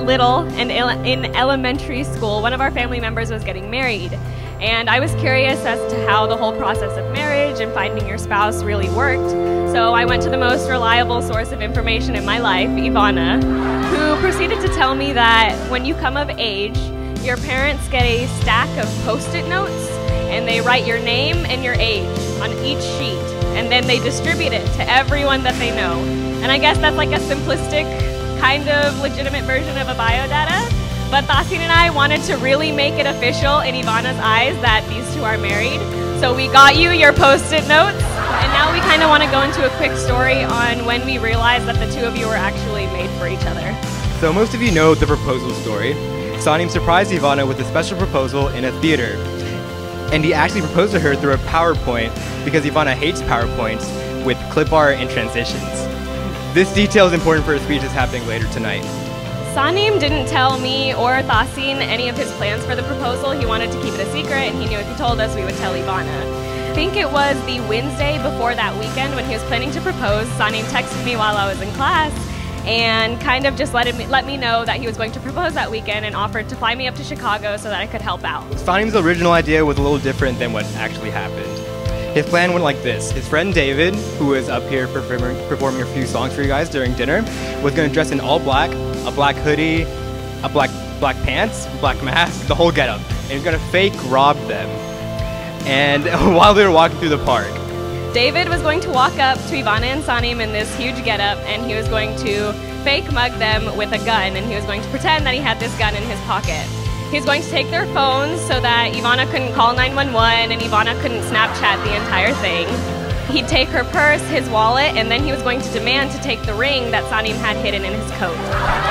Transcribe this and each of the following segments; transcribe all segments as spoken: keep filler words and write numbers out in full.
little and in elementary school, one of our family members was getting married. And I was curious as to how the whole process of marriage and finding your spouse really worked. So I went to the most reliable source of information in my life, Ivana, who proceeded to tell me that when you come of age, your parents get a stack of post-it notes and they write your name and your age on each sheet. And then they distribute it to everyone that they know. And I guess that's like a simplistic, kind of legitimate version of a biodata. But Thasin and I wanted to really make it official in Ivana's eyes that these two are married. So we got you your post-it notes. And now we kind of want to go into a quick story on when we realized that the two of you were actually made for each other. So most of you know the proposal story. Sanim surprised Ivana with a special proposal in a theater. And he actually proposed to her through a PowerPoint because Ivana hates PowerPoints with clip art and transitions. This detail is important for a speech that's happening later tonight. Sanim didn't tell me or Thasin any of his plans for the proposal. He wanted to keep it a secret, and he knew if he told us, we would tell Ivana. I think it was the Wednesday before that weekend when he was planning to propose. Sanim texted me while I was in class and kind of just let, him, let me know that he was going to propose that weekend and offered to fly me up to Chicago so that I could help out. Sanim's original idea was a little different than what actually happened. His plan went like this. His friend David, who was up here performing, performing a few songs for you guys during dinner, was going to dress in all black, a black hoodie, a black black pants, black mask, the whole getup. And he was going to fake rob them. And while they were walking through the park, David was going to walk up to Ivana and Sanim in this huge getup, and he was going to fake mug them with a gun, and he was going to pretend that he had this gun in his pocket. He was going to take their phones so that Ivana couldn't call nine one one and Ivana couldn't Snapchat the entire thing. He'd take her purse, his wallet, and then he was going to demand to take the ring that Sanim had hidden in his coat.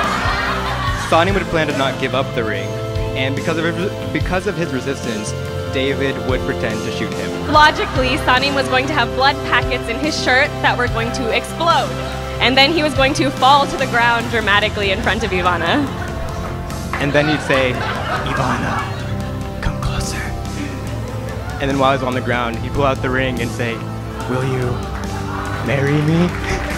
Sanim would plan to not give up the ring, and because of his, because of his resistance, David would pretend to shoot him. Logically, Sanim was going to have blood packets in his shirt that were going to explode, and then he was going to fall to the ground dramatically in front of Ivana. And then he'd say, Ivana, come closer. And then while he's on the ground, he'd pull out the ring and say, will you marry me?